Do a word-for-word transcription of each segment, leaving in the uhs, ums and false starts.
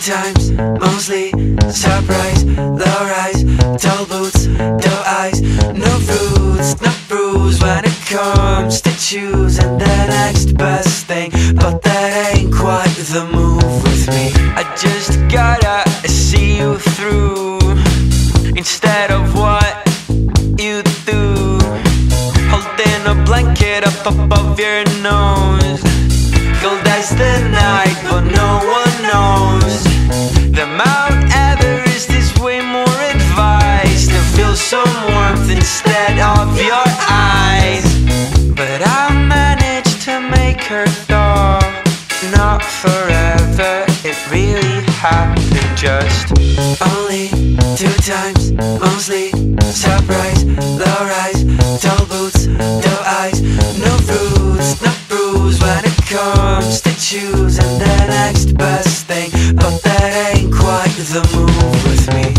times, mostly surprise. Lowrise, tall boots, doe eyes. No fruits, no bruise when it comes to choosing the next best thing. But that ain't quite the move with me. I just gotta see you through instead of what you do. Holding a blanket up above your nose. Cold as the night, but no one knows. The Mount Everest is way more advised to feel some warmth instead of your eyes. But I managed to make her thaw. Not forever, it really happened just only two times, mostly surprise. Lowrise, tall boots, doe eyes. No fruits, no bruise when it comes to choosing the next best thing. But that ain't quite the move with me.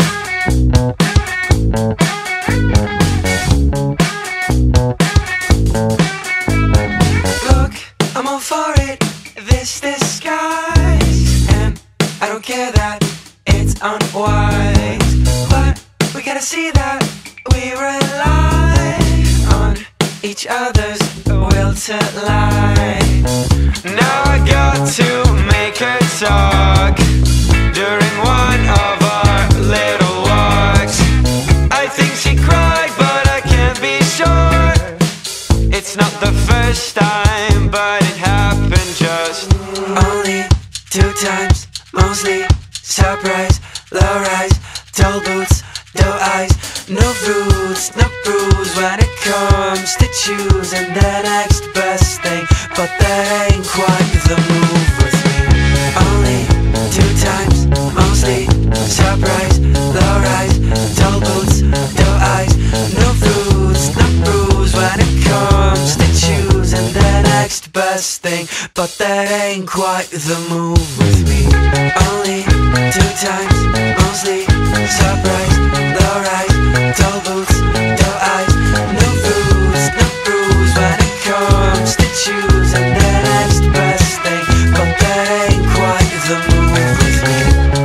Look, I'm all for it, this disguise. And I don't care that it's unwise, but we gotta see that we rely on each other's will to lie. Now I got to make her talk during one of our little walks. I think she cried, but I can't be sure. It's not the first time, but it happened just only two times, mostly surprise. Lowrise, tall boots, doe eyes. No fruits, no bruise when it comes to choosing the next best thing. But that ain't quite the move with me. Only two times, mostly surprise. Lowrise, tall boots, doe eyes. No fruits, no bruise when it comes to choosing the next best thing. But that ain't quite the move with me. Only two times, mostly surprise. Lowrise, tall boots, doe eyes. No fruits, no bruise when it comes to choosing the next best thing. But that ain't quite the move with me.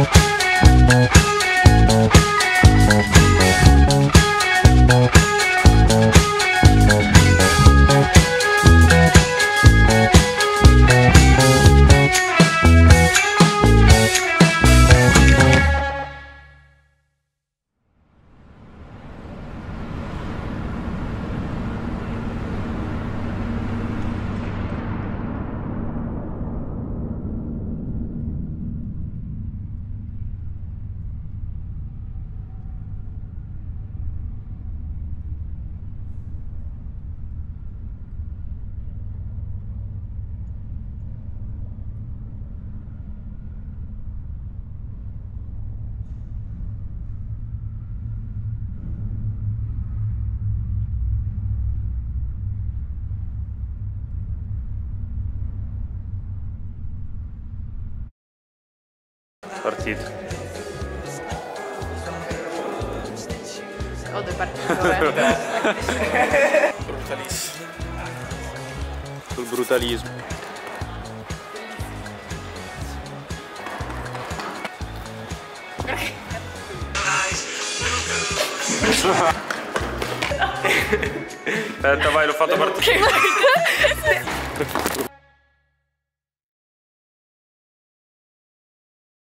Partito. Oh, è partito, eh. Brutalissimo. Sul brutalismo. Aspetta, vai, l'ho fatto partire.